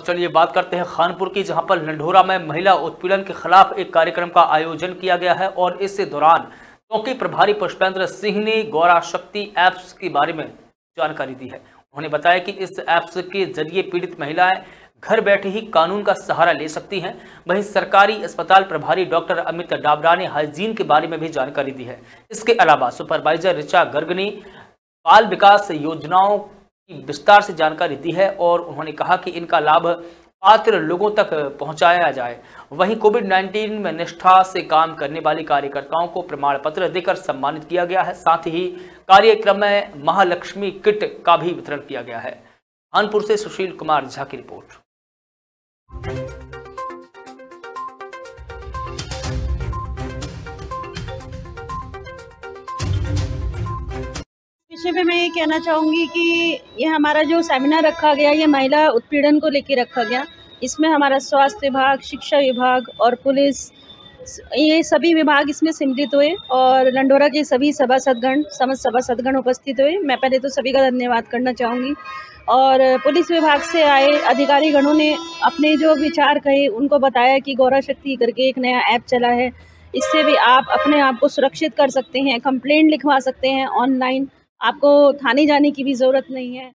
चलिए बात करते हैं खानपुर की, जहां पर लंढोरा में महिला उत्पीड़न के खिलाफ एक कार्यक्रम का आयोजन किया गया है और इस दौरान चौकी प्रभारी पुष्पेंद्र सिंह ने गौरा शक्ति ऐप्स के बारे में जानकारी दी है। उन्होंने बताया कि इस ऐप्स के जरिए पीड़ित महिलाएं घर बैठे ही कानून का सहारा ले सकती हैं। वहीं सरकारी अस्पताल प्रभारी डॉक्टर अमित डाबरा ने हाइजीन के बारे में भी जानकारी दी है। इसके अलावा सुपरवाइजर ऋचा गर्ग ने बाल विकास योजनाओं की विस्तार से जानकारी दी है और उन्होंने कहा कि इनका लाभ पात्र लोगों तक पहुंचाया जाए। वहीं कोविड-19 में निष्ठा से काम करने वाली कार्यकर्ताओं को प्रमाण पत्र देकर सम्मानित किया गया है। साथ ही कार्यक्रम में महालक्ष्मी किट का भी वितरण किया गया है। कानपुर से सुशील कुमार झा की रिपोर्ट। विषय पे मैं ये कहना चाहूँगी कि ये हमारा जो सेमिनार रखा गया, ये महिला उत्पीड़न को लेकर रखा गया। इसमें हमारा स्वास्थ्य विभाग, शिक्षा विभाग और पुलिस, ये सभी विभाग इसमें सम्मिलित हुए और लंढोरा के सभी सभासदगण, समस्त सभासदगण उपस्थित हुए। मैं पहले तो सभी का धन्यवाद करना चाहूँगी। और पुलिस विभाग से आए अधिकारी गणों ने अपने जो विचार कहे, उनको बताया कि गौरा शक्ति करके एक नया ऐप चला है, इससे भी आप अपने आप को सुरक्षित कर सकते हैं, कंप्लेंट लिखवा सकते हैं ऑनलाइन, आपको थाने जाने की भी ज़रूरत नहीं है।